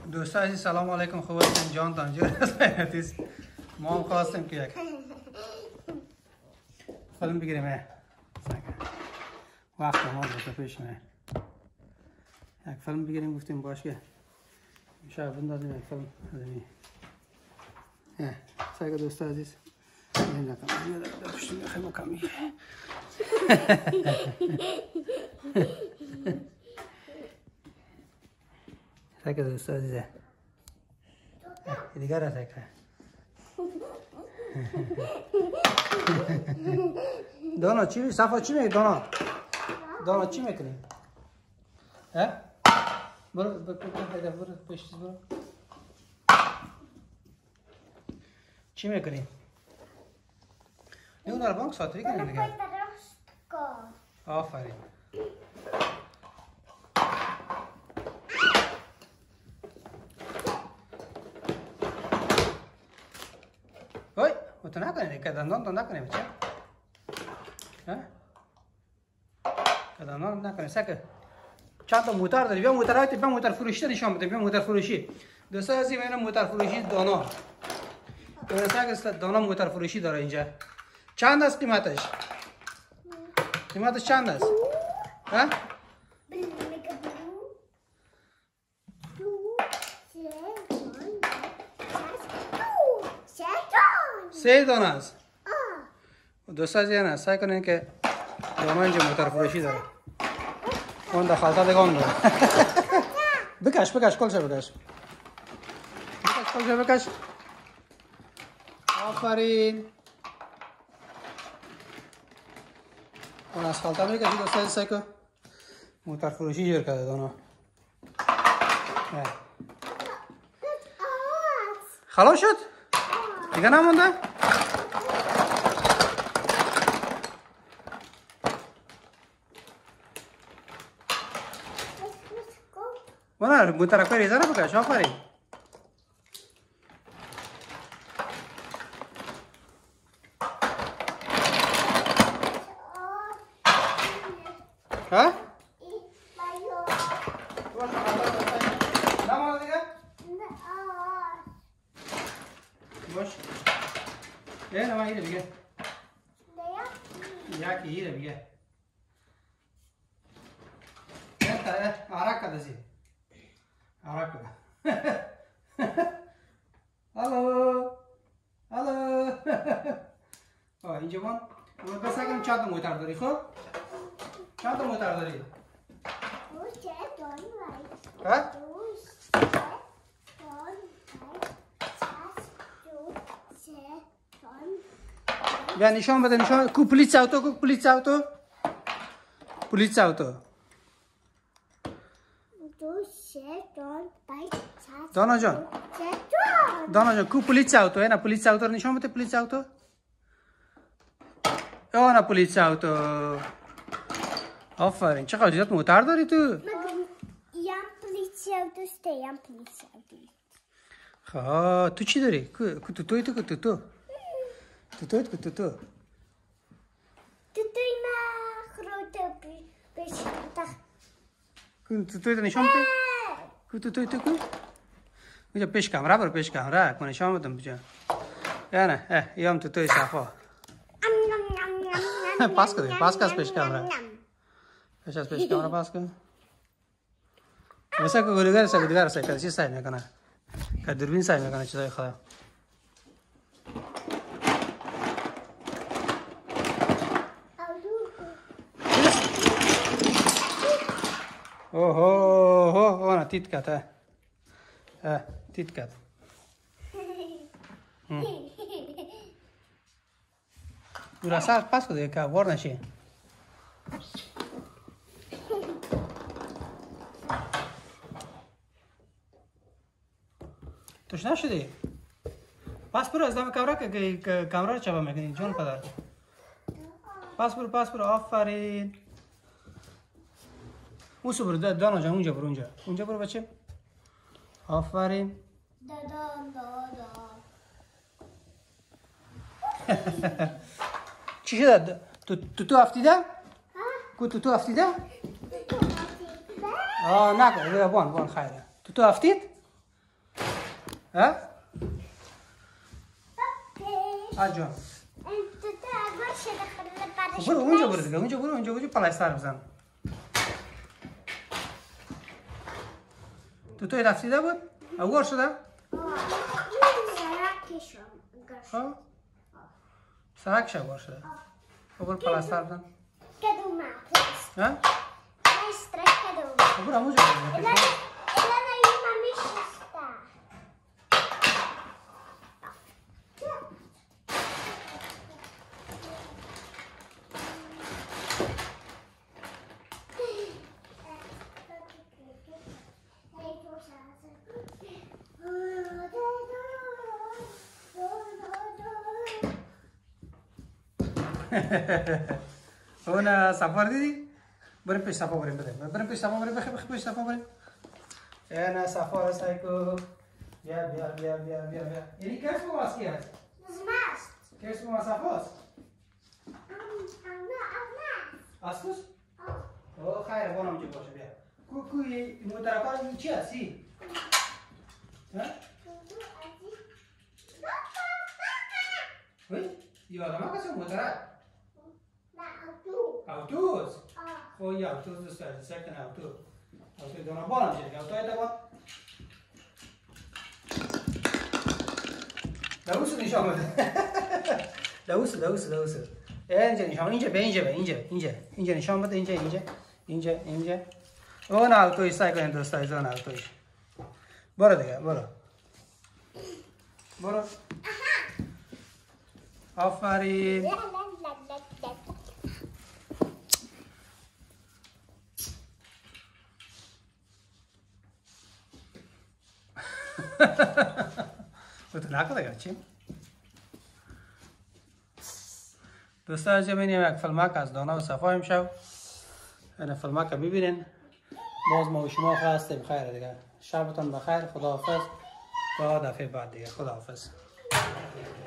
دوستان عزیز سلام علیکم، خوب هستین؟ جان تانجور هستید؟ ما هم خواستیم که یک فیلم بگیریم. وقت ما رو پیش میاد یک فیلم بگیریم. گفتیم باش که شب بندازیم یک فیلم ببینیم. سایه دوستان عزیز این نکن میاد در پشتی میخوایم کمی سایه دوستان عزیز دیگر را سایه دانا چی صفا چی میگی؟ دانا چی میکنی؟ ها؟ برو پشت برو. چی میکنی؟ اون در بانک ساعتی کنی دیگه. آفرین. اوی، تو نکنی دیگه، دندان تو نکنی بچه. ها؟ دندان نکنی سکه. چند تا موتر داری؟ بیا موترات، بیا موتر فروشی نشون بده. بیا موتر فروشی. دوستا عزیز میبینم موتر فروشی دانا. دوستا دانا موتر فروشی داره اینجا. چند است قیمتش؟ قیمتش چند است؟ ها؟ سه دانه است. دوستا عزیز نه سعی کنین که دانا اینجا موتر فروشی داره. اون در خالتا دگان داره. بکش کلشه بکش. کلشه بکش. آفرین. اون از خالتا میکشی دوستا عزیز سعی کن. موتر فروشی جور کرده دانا. خلاص شد؟ دیگه نمونده؟ بنا موتر کو ریزه رو بکش. آفرین. ها؟ باش. نه ما هیره بگه. یا کی هیره بگه. نه عراق کدازی. عراق کد. هالو. اینجا بان. اون بس اگه چند تا موتر داری خب؟ چند تا موتر داری؟ ها؟ بیا نشان بده نشان. کو پلیس اوتو. دانا جان کو پلیس اوتو ہے نا؟ پلیس اوتو نشان بده. پلیس اوتو یا نه پلیس اوتو. آفرین. چقدر زیاد موتر داری تو؟ یم پلیس اوتو یم پلیس اوتو. خب تو چی داری؟ کو توی ما خروطه پیش تخت. توی نشان بده. کو اینجا پیش کامرا برو. پیش کامرا کو نشان بدم بجا. یا نه یام توی صفا. پاس کن پیش کامرا. پیش کامرا پاس کن. واسه کو دیگر سعی چی سعی میکنه؟ که دوربین سعی میکنه چیزای خدا. اوه انا تیت کات. برا سر پاس کن که وار نشه. توش نشدی؟ پاس برو از دم کامرا که کامرا رو چپا میکنی جان پدر. پاس برو. آفرین. اوسو برو دانا جان اونجا برو بچه. آفرین. چی شده؟ تو افتیده؟ کو تو افتیده؟ نه بان خیره. تو افتید؟ ها؟ آجا برو اونجا برو دیگه اونجا پلاستر بزن توی رفته بود؟ اوار شده؟ سرکش اوار شده برو پلاستر بزن ها؟ برو اونجا برو هنا سفر دیدی؟ بریم پیش سفر بریم بریم پیش سفر بریم پیش سفر بریم انا سفر سایکو بیا یعنی کیف مو واسکی هست؟ زمست کیف مو واسفاست؟ اسکوس؟ او خیر بانم جو باشه بیا کوی موترکار چی هستی؟ ها؟ وی؟ یادم کسی موترک؟ اوتوز؟ خو یا اوتوز دوست دارد سکن اوتوز دونه بانم شد اوتوی دوان دوست نشان بده دوست اینجا نشان اینجا نشان بده اینجا اون اوتوی سایکل دوست دارد اون اوتویش برو دیگه برو آفرین تو نکنه چی؟ دوستان از ببینیم یک فیلمک از دانا و صفا امشب این فیلمک رو ببینین باز ما و شما هستیم خیر دیگه شبتون بخیر خداحافظ تا دفعه بعد دیگه خداحافظ